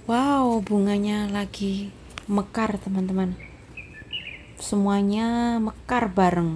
Wow, bunganya lagi mekar, teman-teman. Semuanya mekar bareng.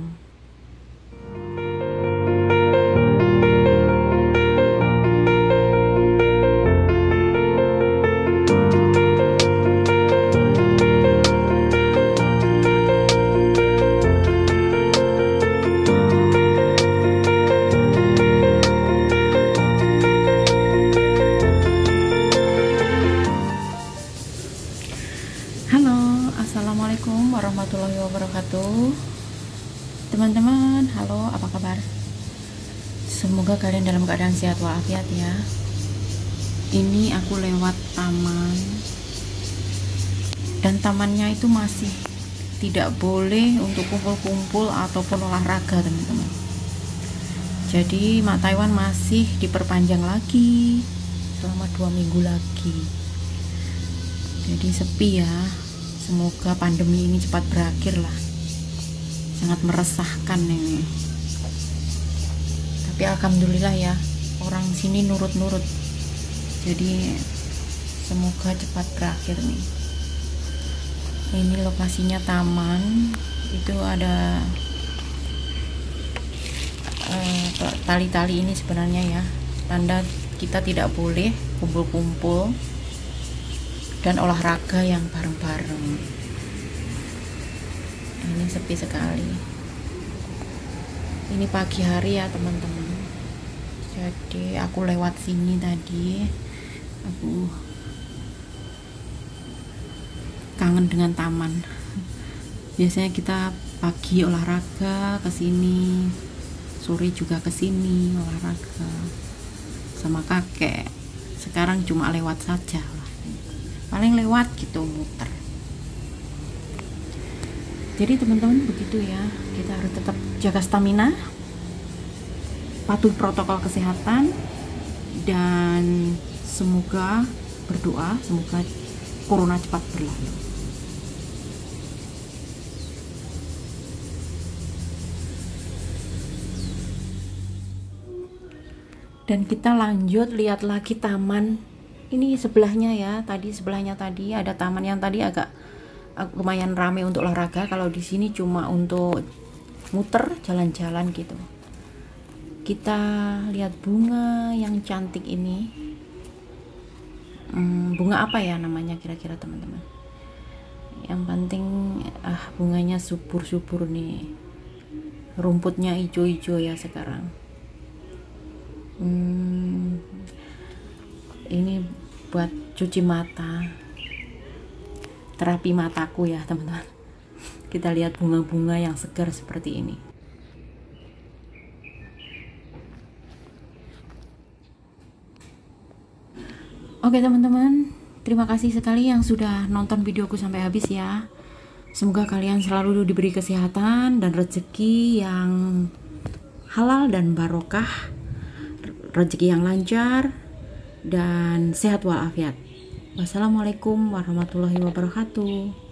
Halo, assalamualaikum warahmatullahi wabarakatuh. Teman-teman, halo, apa kabar? Semoga kalian dalam keadaan sehat walafiat ya. Ini aku lewat taman, dan tamannya itu masih tidak boleh untuk kumpul-kumpul ataupun olahraga, teman-teman. Jadi Mak Taiwan masih diperpanjang lagi selama 2 minggu lagi. Jadi sepi ya. Semoga pandemi ini cepat berakhir lah. Sangat meresahkan ini. Tapi alhamdulillah ya, orang sini nurut-nurut. Jadi semoga cepat berakhir nih. Ini lokasinya taman. Itu ada tali-tali ini sebenarnya ya. Tanda kita tidak boleh kumpul-kumpul dan olahraga yang bareng-bareng. Ini sepi sekali. Ini pagi hari ya teman-teman. Jadi aku lewat sini tadi, aku kangen dengan taman. Biasanya kita pagi olahraga ke sini, sore juga ke sini olahraga sama kakek. Sekarang cuma lewat saja lah. Paling lewat gitu, muter. Jadi teman-teman begitu ya, kita harus tetap jaga stamina, patuhi protokol kesehatan, dan semoga berdoa semoga corona cepat berlalu. Dan kita lanjut lihat lagi taman. Ini sebelahnya ya, sebelahnya tadi ada taman yang tadi agak lumayan ramai untuk olahraga. Kalau di sini cuma untuk muter, jalan-jalan gitu. Kita lihat bunga yang cantik ini. Bunga apa ya namanya kira-kira teman-teman? Yang penting bunganya subur-subur nih. Rumputnya hijau-hijau ya sekarang. Ini buat cuci mata, terapi mataku ya teman-teman. Kita lihat bunga-bunga yang segar seperti ini. Oke teman-teman, terima kasih sekali yang sudah nonton videoku sampai habis ya. Semoga kalian selalu diberi kesehatan dan rezeki yang halal dan barokah, rezeki yang lancar dan sehat walafiat. Wassalamualaikum warahmatullahi wabarakatuh.